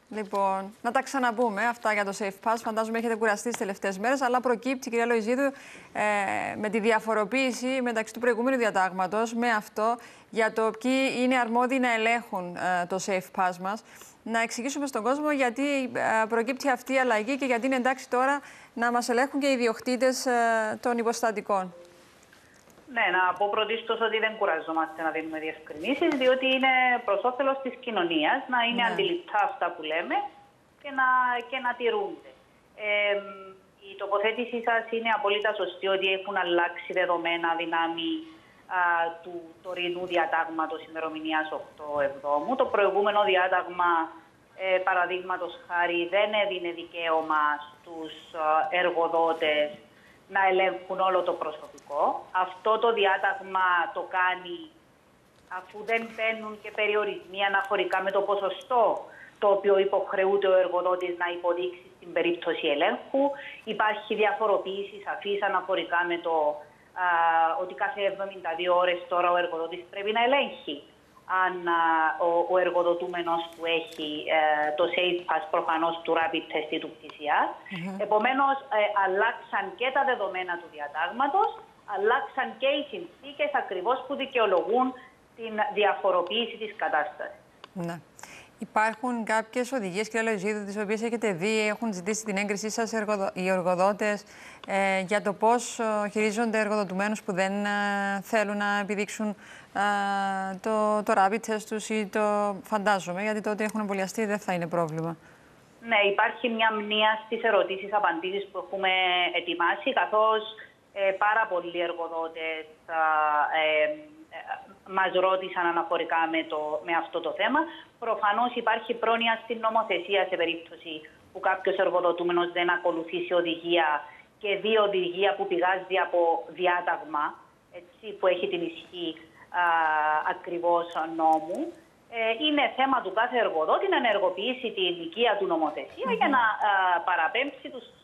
Λοιπόν, να τα ξαναπούμε αυτά για το Safe Pass. Φαντάζομαι έχετε κουραστεί τις τελευταίες μέρες, αλλά προκύπτει, κυρία Λοϊζίδου, με τη διαφοροποίηση μεταξύ του προηγούμενου διατάγματος με αυτό για το ποιοι είναι αρμόδιοι να ελέγχουν το Safe Pass μας. Να εξηγήσουμε στον κόσμο γιατί προκύπτει αυτή η αλλαγή και γιατί είναι εντάξει τώρα να μας ελέγχουν και οι ιδιοκτήτες των υποστατικών. Ναι, να πω πρωτίστως ότι δεν κουραζόμαστε να δίνουμε διευκρινήσεις, διότι είναι προς όφελος της κοινωνίας να είναι αντιληπτά αυτά που λέμε και να τηρούνται. Η τοποθέτησή σας είναι απόλυτα σωστή ότι έχουν αλλάξει δεδομένα δυνάμει του τωρινού διατάγματος ημερομηνίας 8/7. Το προηγούμενο διάταγμα, παραδείγματος χάρη, δεν έδινε δικαίωμα στους εργοδότες να ελέγχουν όλο το προσωπικό. Αυτό το διάταγμα το κάνει αφού δεν μπαίνουν και περιορισμοί αναφορικά με το ποσοστό το οποίο υποχρεούται ο εργοδότης να υποδείξει στην περίπτωση ελέγχου. Υπάρχει διαφοροποίηση σαφής αναφορικά με το ότι κάθε 72 ώρες τώρα ο εργοδότης πρέπει να ελέγχει αν ο εργοδοτούμενος που έχει το Safe Pass προφανώς του Rapid Test ή του PCR. Επομένως, αλλάξαν και τα δεδομένα του διατάγματος, αλλάξαν και οι συνθήκες ακριβώς που δικαιολογούν την διαφοροποίηση της κατάστασης. Ναι. Υπάρχουν κάποιες οδηγίες, κυρία Λοϊζίδου, τις οποίες έχετε δει, έχουν ζητήσει την έγκρισή σας οι εργοδότες για το πώς χειρίζονται εργοδοτουμένους που δεν θέλουν να επιδείξουν το rapid test τους ή το φαντάζομαι, γιατί τότε έχουν εμβολιαστεί, δεν θα είναι πρόβλημα. Ναι, υπάρχει μια μνήα στις ερωτήσεις-απαντήσεις που έχουμε ετοιμάσει, καθώς πάρα πολλοί εργοδότες μας ρώτησαν αναφορικά με αυτό το θέμα. Προφανώς υπάρχει πρόνοια στην νομοθεσία σε περίπτωση που κάποιος εργοδοτούμενος δεν ακολουθήσει οδηγία και δει οδηγία που πηγάζει από διάταγμα, έτσι, που έχει την ισχύ ακριβώς νόμου. Είναι θέμα του κάθε εργοδότη να ενεργοποιήσει την οικία του νομοθεσία για να παραπέμψει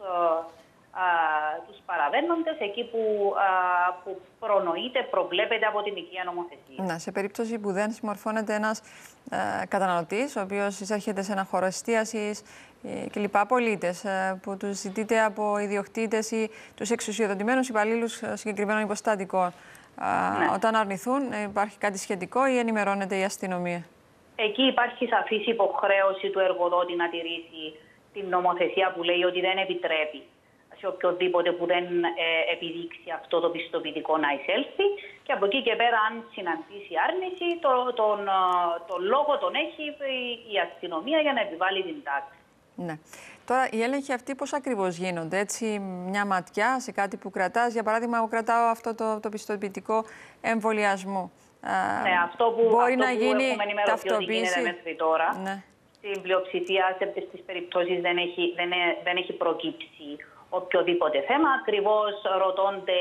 τους παραβαίνοντες εκεί που προνοείται, προβλέπεται από την οικία νομοθεσία. Ναι, σε περίπτωση που δεν συμμορφώνεται ένας καταναλωτής, ο οποίος εισέρχεται σε ένα χώρο εστίασης και λοιπά, πολίτες που τους ζητείτε από ιδιοκτήτες ή τους εξουσιοδοτημένους υπαλλήλους συγκεκριμένων υποστατικών. Όταν αρνηθούν, υπάρχει κάτι σχετικό ή ενημερώνεται η αστυνομία? Εκεί υπάρχει σαφής υποχρέωση του εργοδότη να τηρήσει την νομοθεσία που λέει ότι δεν επιτρέπει σε οποιοδήποτε που δεν επιδείξει αυτό το πιστοποιητικό να εισέλθει, και από εκεί και πέρα, αν συναντήσει άρνηση, τον λόγο τον έχει η αστυνομία για να επιβάλλει την τάξη. Ναι. Τώρα, οι έλεγχοι αυτοί πώς ακριβώς γίνονται? Έτσι, μια ματιά σε κάτι που κρατάς? Για παράδειγμα, εγώ κρατάω αυτό το πιστοποιητικό εμβολιασμού. Ναι, αυτό που έχουμε ενημερωθεί ότι γίνεται μέχρι τώρα. Ναι. Στην πλειοψηφία σε αυτές τις περιπτώσεις δεν έχει προκύψει οποιοδήποτε θέμα. Ακριβώς ρωτώνται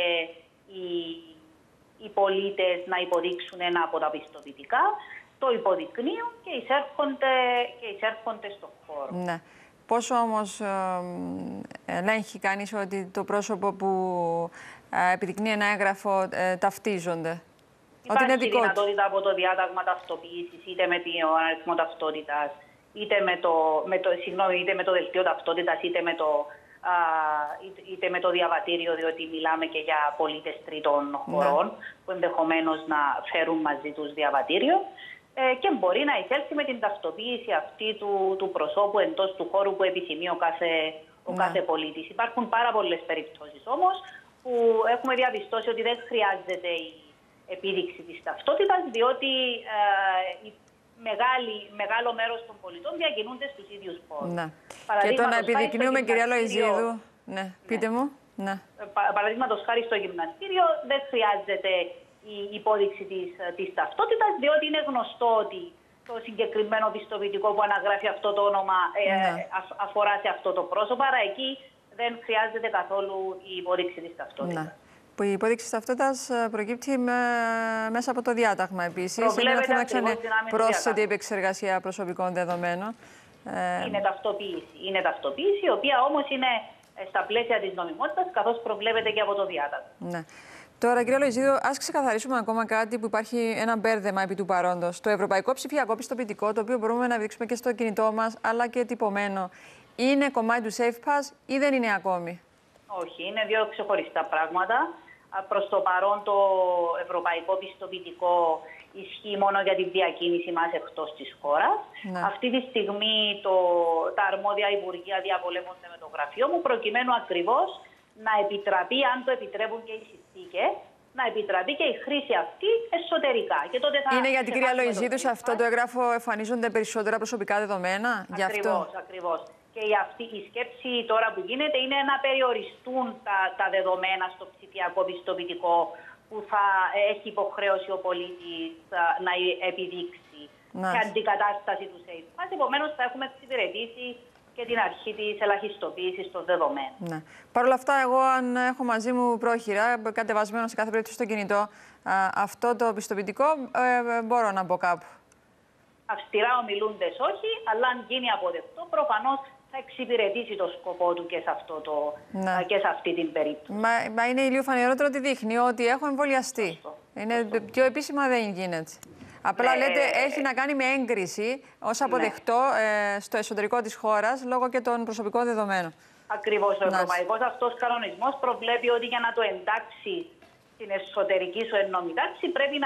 οι πολίτες να υποδείξουν ένα από τα πιστοποιητικά, το υποδεικνύουν και εισέρχονται στον χώρο. Ναι. Πόσο όμως ελέγχει κανείς ότι το πρόσωπο που επιδεικνύει ένα έγγραφο ταυτίζονται? Υπάρχει δυνατότητα από το διάταγμα ταυτοποίησης, είτε με τον αριθμό ταυτότητας, είτε με το δελτίο ταυτότητας, είτε με το διαβατήριο, διότι μιλάμε και για πολίτες τρίτων χωρών, που ενδεχομένως να φέρουν μαζί τους διαβατήριο, και μπορεί να εισέλθει με την ταυτοποίηση αυτή του προσώπου εντός του χώρου που επιθυμεί ο κάθε πολίτης. Υπάρχουν πάρα πολλές περιπτώσεις όμως που έχουμε διαπιστώσει ότι δεν χρειάζεται η επίδειξη της ταυτότητας, διότι μεγάλο μέρος των πολιτών διακινούνται στους ίδιους χώρους. Ναι. Και το να επιδεικνύουμε, κυρία Λοϊζίδου, ναι, πείτε μου. Ναι. Παραδείγματος χάρη στο γυμναστήριο δεν χρειάζεται η υπόδειξη της ταυτότητας, διότι είναι γνωστό ότι το συγκεκριμένο πιστοποιητικό που αναγράφει αυτό το όνομα αφορά σε αυτό το πρόσωπο, άρα εκεί δεν χρειάζεται καθόλου η υπόδειξη της ταυτότητας. Ναι. Που η υπόδειξη ταυτότητας προκύπτει μέσα από το διάταγμα επίσης. Είναι ένα θέμα πρόσθετη επεξεργασία προσωπικών δεδομένων. Είναι ταυτοποίηση, η οποία όμως είναι στα πλαίσια της νομιμότητας, καθώς προβλέπεται και από το διάταγμα. Ναι. Τώρα, κύριε Λοϊζίδου, ας ξεκαθαρίσουμε ακόμα κάτι που υπάρχει ένα μπέρδεμα επί του παρόντος. Το ευρωπαϊκό ψηφιακό πιστοποιητικό, το οποίο μπορούμε να δείξουμε και στο κινητό μας, αλλά και τυπωμένο, είναι κομμάτι του SafePass ή δεν είναι ακόμη? Όχι, είναι δύο ξεχωριστά πράγματα. Προς το παρόν, το ευρωπαϊκό πιστοποιητικό ισχύει μόνο για τη διακίνηση μας εκτός της χώρας. Ναι. Αυτή τη στιγμή τα αρμόδια υπουργεία διαβολεύονται με το γραφείο μου, προκειμένου ακριβώς να επιτραπεί, αν το επιτρέπουν και οι συνθήκες, να επιτραπεί και η χρήση αυτή εσωτερικά. Και τότε θα είναι γιατί, κυρία Λοϊζίδου, σε αυτό το έγγραφο εμφανίζονται περισσότερα προσωπικά δεδομένα? Ακριβώς. Και η σκέψη τώρα που γίνεται είναι να περιοριστούν τα δεδομένα στο ψηφιακό πιστοποιητικό που θα έχει υποχρέωση ο πολίτης να επιδείξει και αντικατάσταση του SafePass. Επομένως, θα έχουμε εξυπηρετήσει και την αρχή της ελαχιστοποίησης των δεδομένων. Ναι. Παρ' όλα αυτά, εγώ, αν έχω μαζί μου πρόχειρα, κατεβασμένο σε κάθε περίπτωση στο κινητό, αυτό το πιστοποιητικό μπορώ να μπω κάπου? Αυστηρά ομιλούντες όχι, αλλά αν γίνει αποδεκτό, προφανώς θα εξυπηρετήσει το σκοπό του και σε αυτή την περίπτωση. Μα είναι ηλιοφανερότερο ότι δείχνει ότι έχω εμβολιαστεί. Πιο επίσημα δεν γίνεται. Απλά λέτε έχει να κάνει με έγκριση ως αποδεκτό στο εσωτερικό της χώρας λόγω και των προσωπικών δεδομένων. Ακριβώς. Ο ευρωπαϊκός αυτός κανονισμός προβλέπει ότι για να το εντάξει στην εσωτερική σου ενόμη τάξη πρέπει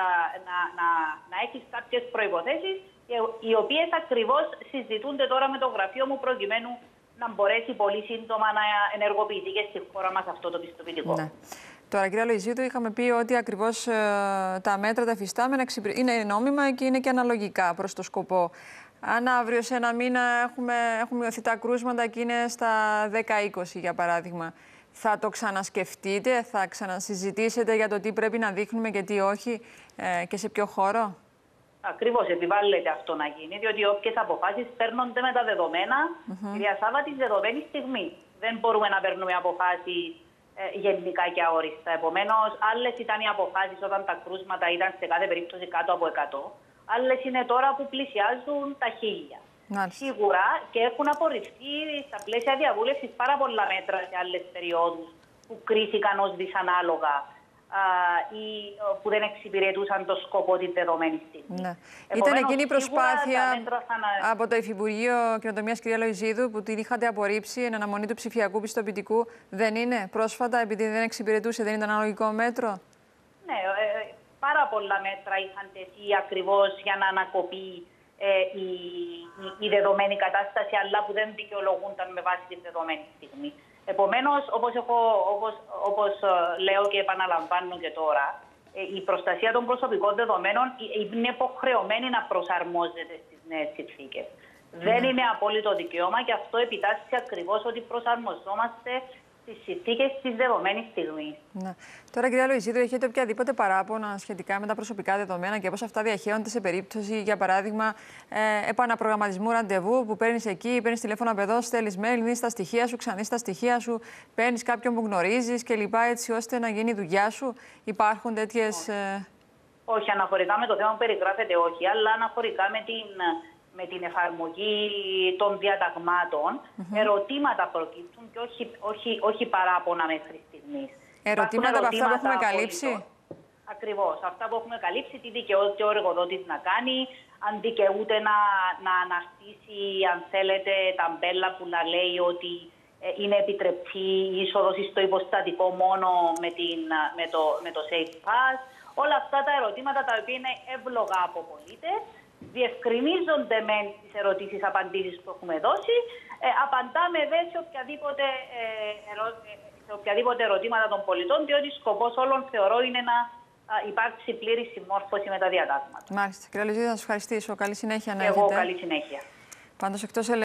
να έχεις κάποιες προϋποθέσεις, οι οποίες ακριβώς συζητούνται τώρα με το γραφείο μου προκειμένου να μπορέσει πολύ σύντομα να ενεργοποιηθεί και στη χώρα μας αυτό το πιστοποιητικό. Ναι. Τώρα, κύριε Λοϊζίδου, είχαμε πει ότι ακριβώς τα μέτρα τα εφιστάμενα είναι νόμιμα και είναι και αναλογικά προς το σκοπό. Αν αύριο σε ένα μήνα έχουμε μειωθεί τα κρούσματα και είναι στα 10-20 για παράδειγμα, θα το ξανασκεφτείτε, θα ξανασυζητήσετε για το τι πρέπει να δείχνουμε και τι όχι και σε ποιο χώρο? Ακριβώς, επιβάλλεται αυτό να γίνει, διότι όποιες αποφάσεις παίρνονται με τα δεδομένα, κυρία Σάβα, τη δεδομένη στιγμή. Δεν μπορούμε να παίρνουμε αποφάσεις γενικά και αόριστα. Επομένως, άλλες ήταν οι αποφάσεις όταν τα κρούσματα ήταν σε κάθε περίπτωση κάτω από 100. Άλλες είναι τώρα που πλησιάζουν τα 1000. Σίγουρα και έχουν απορριφθεί στα πλαίσια διαβούλευσης πάρα πολλά μέτρα σε άλλες περιόδους που κρίθηκαν ως δυσανάλογα ή που δεν εξυπηρετούσαν το σκοπό της δεδομένης στιγμής. Ναι. Ήταν εκείνη η προσπάθεια από το Υφυπουργείο Καινοτομίας, κυρία Λοϊζίδου, που την είχατε απορρίψει εν αναμονή του ψηφιακού πιστοποιητικού. Δεν είναι πρόσφατα, επειδή δεν εξυπηρετούσε, δεν ήταν αναλογικό μέτρο? Ναι, πάρα πολλά μέτρα είχαν τεθεί ακριβώς για να ανακοπεί η δεδομένη κατάσταση, αλλά που δεν δικαιολογούνταν με βάση τη δεδομένη στιγμή. Επομένως, όπως λέω και επαναλαμβάνω και τώρα, η προστασία των προσωπικών δεδομένων είναι υποχρεωμένη να προσαρμόζεται στις νέες συνθήκες. Δεν είναι απόλυτο δικαίωμα και αυτό επιτάσσει ακριβώς ότι προσαρμοζόμαστε στις συνθήκες της δεδομένης στιγμής. Ναι. Τώρα, κυρία Λοϊζίδου, έχετε οποιαδήποτε παράπονα σχετικά με τα προσωπικά δεδομένα και πώς αυτά διαχέονται σε περίπτωση, για παράδειγμα, επαναπρογραμματισμού ραντεβού που παίρνεις εκεί, παίρνεις τηλέφωνο από εδώ, στέλνεις mail, δίνεις τα στοιχεία σου, ξανείς τα στοιχεία σου, παίρνεις κάποιον που γνωρίζεις κλπ. Έτσι ώστε να γίνει η δουλειά σου? Υπάρχουν τέτοιες? Όχι, αναφορικά με το θέμα που περιγράφεται, όχι, αλλά αναφορικά με την εφαρμογή των διαταγμάτων, ερωτήματα προκύπτουν και όχι παράπονα μέχρι στιγμής. Ερωτήματα από αυτά που έχουμε καλύψει? Ακριβώς. Αυτά που έχουμε καλύψει, τι δικαιούται ο εργοδότης να κάνει, αν δικαιούται να αναστήσει, αν θέλετε, ταμπέλα που να λέει ότι είναι επιτρεπτή η είσοδος στο υποστατικό μόνο με το SafePass. Όλα αυτά τα ερωτήματα τα οποία είναι εύλογα από πολίτες, διευκρινίζονται με τις ερωτήσεις-απαντήσεις που έχουμε δώσει, απαντάμε δε σε οποιαδήποτε ερωτήματα των πολιτών, διότι σκοπός όλων θεωρώ είναι να υπάρξει πλήρη συμμόρφωση με τα διατάγματα. Μάλιστα. Κύριε Λοϊζίδου, να σας ευχαριστήσω. Καλή συνέχεια να έχετε. Εγώ καλή συνέχεια. Πάντως, εκτός